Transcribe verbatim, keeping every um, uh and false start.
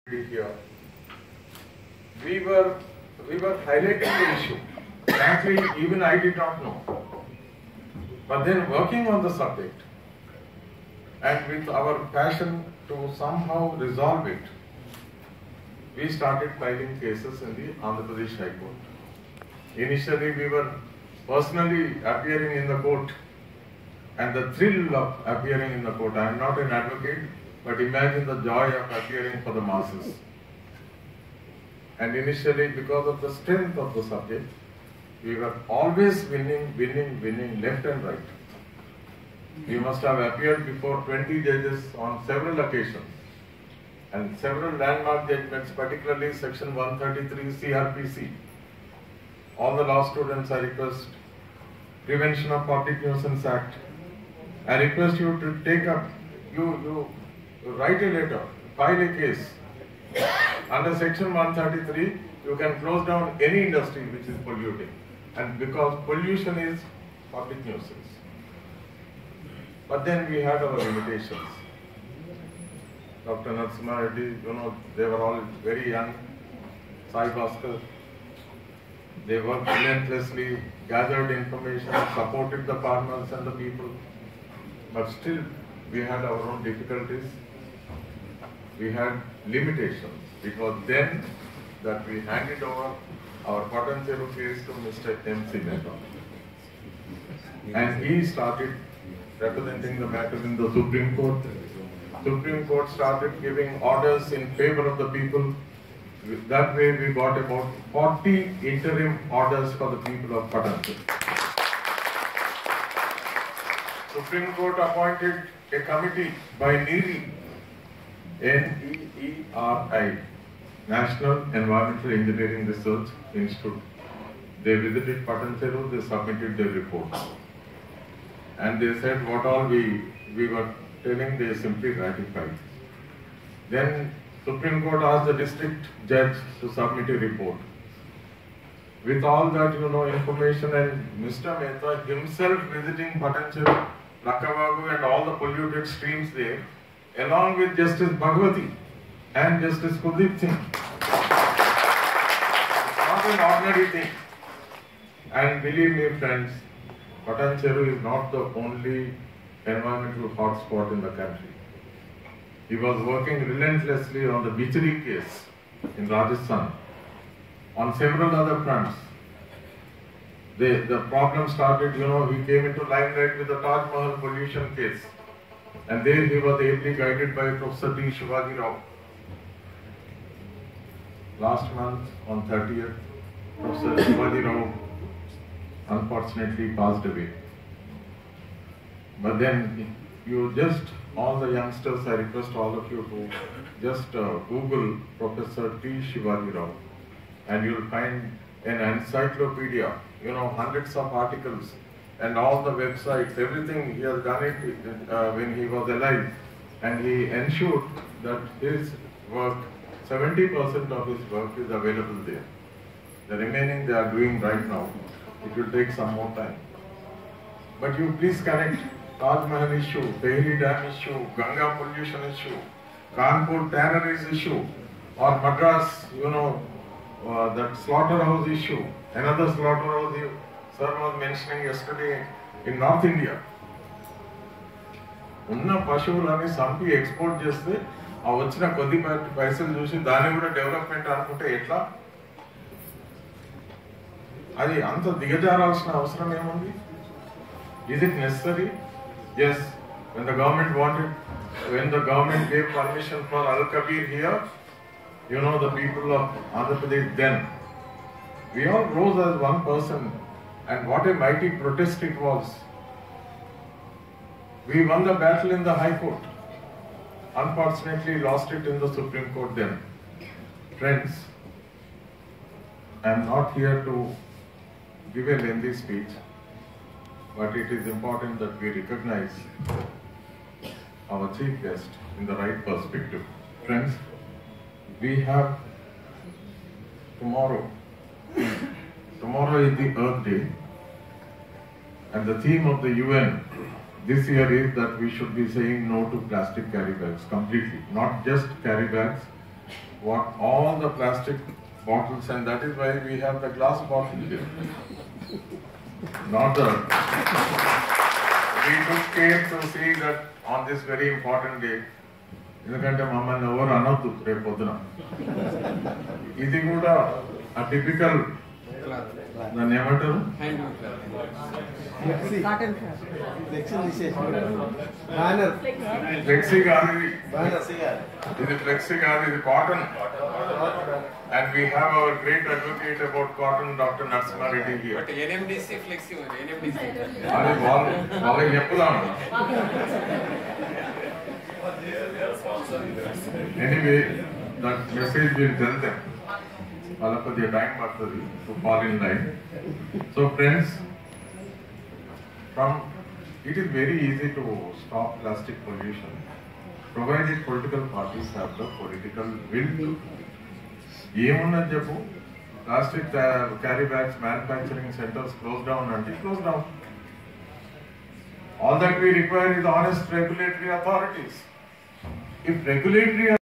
here, we were we were highlighting the issue. Frankly, even I did not know. But then working on the subject and with our passion to somehow resolve it, we started filing cases in the Andhra Pradesh High Court. Initially, we were personally appearing in the court, and the thrill of appearing in the court. I am not an advocate, but imagine the joy of appearing for the masses. And initially, because of the strength of the subject, we were always winning, winning, winning left and right. We must have appeared before twenty judges on several occasions, and several landmark judgments, particularly section one thirty-three C R P C. All the law students, I request, Prevention of Public Nuisance Act, I request you to take up, you, you write a letter, file a case. Under section one thirty-three, you can close down any industry which is polluting. And because pollution is public nuisance. But then we had our limitations. Doctor Narasimha Reddy, you know, they were all very young. Sai Bhaskar, they worked relentlessly, gathered information, supported the farmers and the people. But still, we had our own difficulties. We had limitations. It was then that we handed over our Patancheru case to Mister M C Mehta. And he started representing the matter in the Supreme Court. Supreme Court started giving orders in favor of the people. That way we got about forty interim orders for the people of Patancheru. Supreme Court appointed a committee by NEERI, N E E R I, National Environmental Engineering Research Institute. They visited Patancheru, they submitted their report. And they said what all we, we were telling, they simply ratified. Then Supreme Court asked the district judge to submit a report. With all that, you know, information, and Mister Mehta himself visiting Patancheru, Lakavagu and all the polluted streams there, along with Justice Bhagwati and Justice Kuldeep Singh. It's not an ordinary thing. And believe me, friends, Patancheru is not the only environmental hotspot in the country. He was working relentlessly on the Bichri case in Rajasthan, on several other fronts. The, the problem started, you know, he came into limelight with the Taj Mahal pollution case. And there he was ably guided by Professor T. Shivaji Rao. Last month, on thirtieth, Professor Shivaji Rao unfortunately passed away. But then you just, all the youngsters, I request all of you to just uh, Google Professor T. Shivaji Rao, and you'll find an encyclopedia, you know, hundreds of articles and all the websites, everything. He has done it uh, when he was alive, and he ensured that his work, seventy percent of his work is available there. The remaining they are doing right now. It will take some more time. But you please connect Taj Mahal issue, Tehri Dam issue, Ganga pollution issue, Kanpur tanneries issue, or Madras, you know, uh, that slaughterhouse issue, another slaughterhouse you, sir was mentioning yesterday in North India. Unna pashuvuలని sampi export చేస్తే ఆ వచ్చిన కొద్ది పైసలు చూసి దాన్ని కూడా development అనుకుంటే ఎట్లా? అది అంత దిగజారాల్సిన అవసరం ఏముంది? Is it necessary? Yes. When the government wanted, when the government gave permission for Al Kabir here, you know, the people of Andhra Pradesh then, we all rose as one person, and what a mighty protest it was. We won the battle in the High Court. Unfortunately, lost it in the Supreme Court then. Friends, I am not here to give a lengthy speech, but it is important that we recognize our chief guest in the right perspective. Friends, we have tomorrow. Tomorrow is the Earth Day, and the theme of the U N this year is that we should be saying no to plastic carry bags completely. Not just carry bags, what all the plastic bottles, and that is why we have the glass bottle here. Not the. We took care to see that on this very important day. ఎందుకంటే మమ్మల్ని ఎవరు అనొద్దు రేపు పొద్దున. ఇది కూడా ఆ typical దాన్ని ఏమంటారు, ఫ్లెక్సీ కాదు ఇది, ఇది ఫ్లెక్సీ కాదు, ఇది cotton. And we have our great advocate about cotton, Doctor Narasimha here. But N M D C flexi, N M D C. అదే వాళ్ళు వాళ్ళకి చెప్పుదాం. Anyway, that message will tell them. వాళ్ళకి కొద్దిగా టైం పడుతుంది to fall in line. So friends, from it is very easy to stop plastic pollution, provided political parties have the political will to. ఏమున్నది చెప్పు, plastic carry bags manufacturing centres close down అంటే close down. All that we require is honest regulatory authorities. If regulatory